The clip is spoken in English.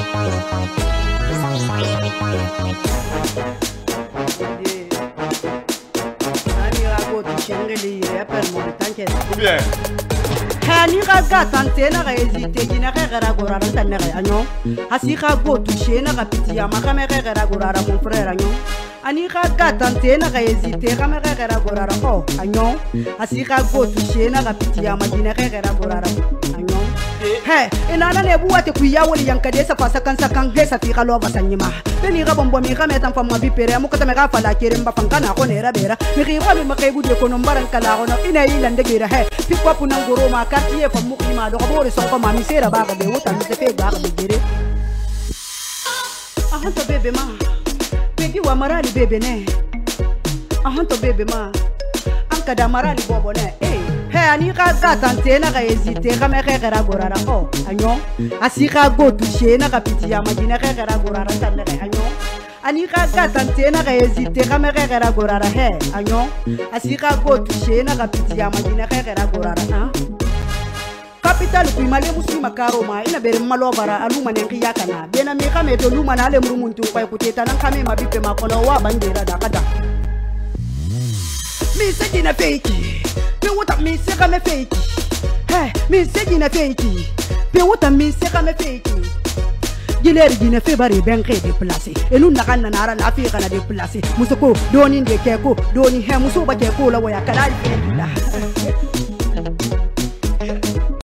Hani ga tantena ga hésiter gina ga gara gorara tanne ga anyo asi ga go toucher na ga pitia ma ga me ga gara gorara mon frère anyo ani ga tantena ga hésiter ga me ga gara gorara ko anyo asi ga go toucher na ga pitia ma gina ga gara gorara anyo he inana ne buwate ku ya woli yankade sa pasa kan he sa fi galo ba sanyima beni ga bombo mi ga metan fam bi pere mu ko ta me ga fala kere mba fankana ko ne ra bera mi gi ko mi kay budde ko no mbaran kala ko no ina yilande gira he fi ko pu nan goro ma quartier fam mu ma do bore so ko ma mi sera ba ga be wuta mi se fe ba ga be gere ahanto bebe ma pegi wa marali bebe ne ahanto bebe ma anka da marali bobo ne he ani ga tantena ga hésiter ga me ga gorara ko anyo asi ga go toucher na ga pitia ma dina ga gorara tanne ga anyo ani ga tantena ga hésiter ga me ga gorara he anyo asi ga go toucher na ga pitia ma dina ga gorara ha capital ku male muslima karo ma ina bere malo bara aluma ne ngiya kana bena me ka me to luma na le murumuntu kwa kuteta nan kame mabipe makono wa bandera da kada mi se dina fake pe wota mi se ka me fake hey mi se dina fake pe wota mi se ka me fake gileri dina fe bari ben ke déplacer et nous na kana na la fi kana déplacer musoko doni de keko doni he muso ba keko la waya kala